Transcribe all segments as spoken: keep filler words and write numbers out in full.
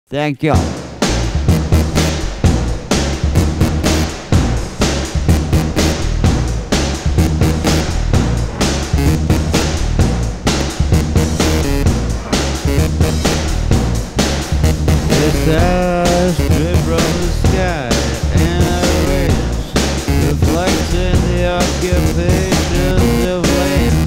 Thank you. The stars drip from the sky and our rays reflecting the occupations of land.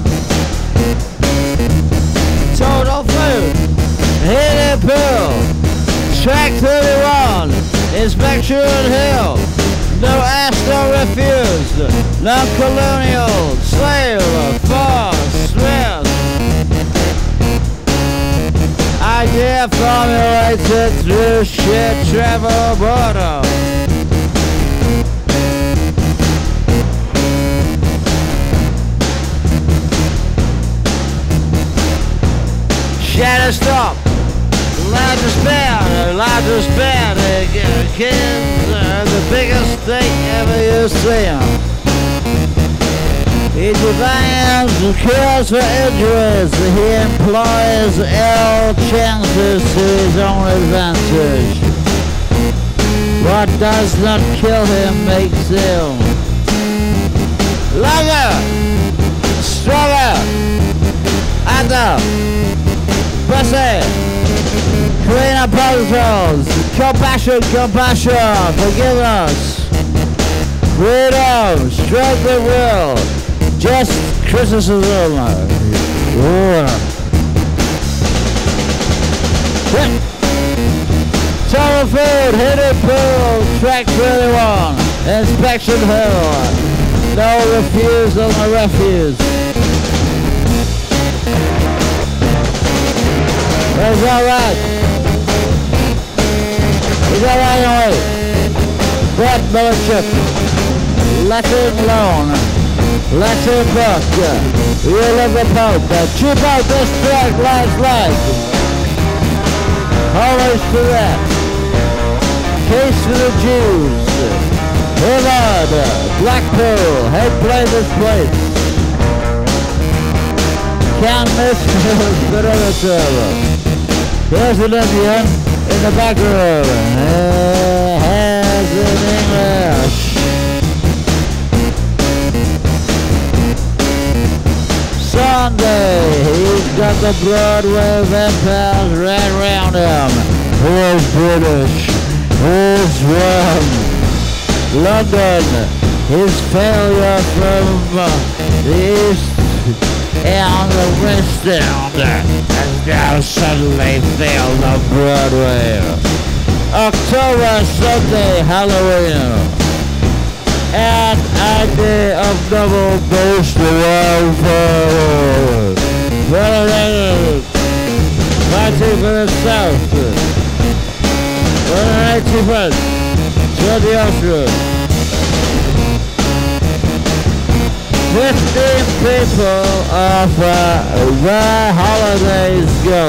Total food, hidden pool, track thirty-one, inspection hill, no ask, no refuse, non-colonial, slave, force, Smith. Idea formulated through shit travel border. Shadow stop. The largest band, the largest band, the kids, uh, the biggest thing ever you've seen. He demands the cures for injuries. He employs ill chances to his own advantage. What does not kill him makes him longer, stronger, harder, pussy, cleaner protocols, compassion, compassion, forgiveness, freedom, strength of will. Just criticism. Total food, hidden pool, track thirty-one, inspection hill, no refusal, no refuse. It's alright. It's alright anyway. That military, let it alone. Let him book, you live a poke, cheap out this track last life. Always to that. Case for the Jews. Hillard, Blackpool, head play this place. Can't miss good on the server. Here's an Indian in the back room. Has in English. Sunday, he's got the Broadway vampires right around him. Who's British? Who's from London? His failure from uh, the East and the West End has now suddenly failed on Broadway. October, Sunday, Halloween. And idea of double boost the world forward. Well, fighting for the South. one eighty-first, twenty Austria. Fifteen people offer where holidays go.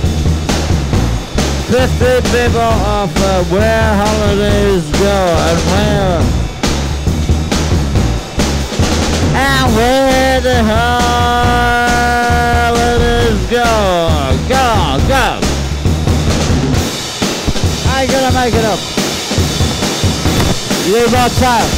Fifteen people offer where holidays go and where. And where the holidays go. Go, go. I ain't gonna make it up. You need more time.